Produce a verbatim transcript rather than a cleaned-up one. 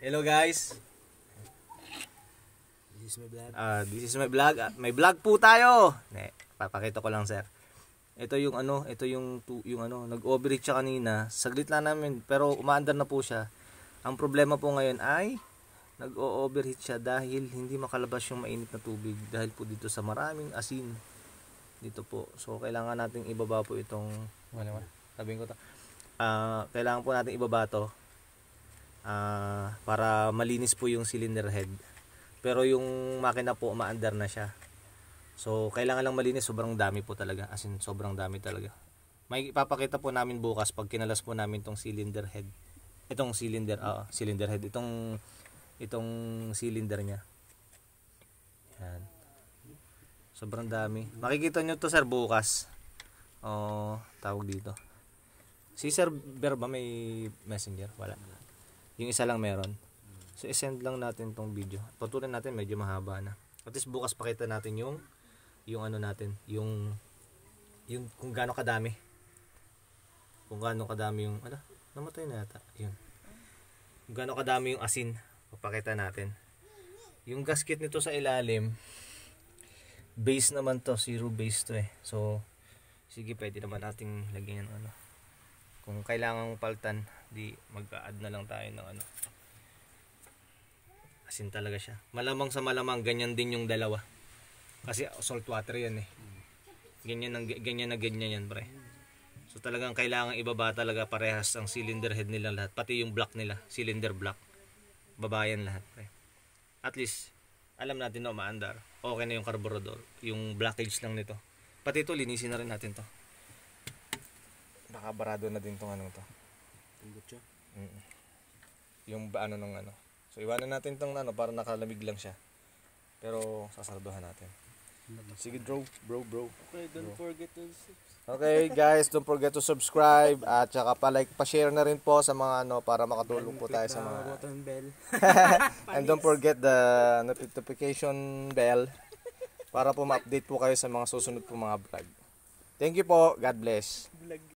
Hello guys. This is my vlog. Ah, this is my vlog. Ah, may vlog po tayo. Ne, papakita ko lang, sir. Ito yung ano, ito yung yung ano, nag-overheat siya kanina. Saglit lang namin pero umaandar na po siya. Ang problema po ngayon ay nag-o-overheat siya dahil hindi makalabas yung mainit na tubig dahil po dito sa maraming asin dito po. So kailangan nating ibaba po itong wala wala. Sabihin ko to. Ah, kailangan po nating ibaba to. Ah, para malinis po yung cylinder head. Pero yung makina po umaandar na siya. So kailangan lang malinis, sobrang dami po talaga. As in sobrang dami talaga. May ipapakita po namin bukas pag kinalas po namin tong cylinder head. Itong cylinder, ah, cylinder head, itong itong cylinder niya. Yan. Sobrang dami. Makikita nyo to, sir, bukas. Oh, tawag dito. Si Sir Ber ba may messenger? Wala. Yung isa lang meron. So i-send lang natin tong video. Patuloy natin, medyo mahaba na. At least bukas pakita natin yung yung ano natin, yung yung kung gaano kadami. Kung gaano kadami yung ano, namatay na yata. Yun. Kung gaano kadami yung asin, papakita natin. Yung gasket nito sa ilalim, base naman to, zero base to eh. So sige, pwede naman nating lagyan ng ano. Kung kailangang paltan, di mag-a-add na lang tayo ng ano. Asin talaga siya. Malamang sa malamang ganyan din yung dalawa. Kasi salt water yan eh. Ganyan na ganyan na ganyan yan, pre. So talagang kailangan ibaba talaga parehas ang cylinder head nila lahat, pati yung block nila, cylinder block. Babayan lahat, pre. At least alam natin na umaandar. Okay na yung carburetor, yung blockage lang nito. Pati ito linisin na rin natin to. Nakabarado na din tong ano to. Tunggot siya. Mm. Yung ano nung ano. So iwanan natin tong ano para nakalamig lang siya. Pero sasarduhan natin. Sige bro, bro, bro. Okay, don't bro. forget to subscribe. Okay guys, don't forget to subscribe at saka pa-like, pa-share na rin po sa mga ano para makatulong po tayo sa mga button bell. and don't forget the notification bell para po ma-update po kayo sa mga susunod po mga vlog. Thank you po. God bless. Vlog.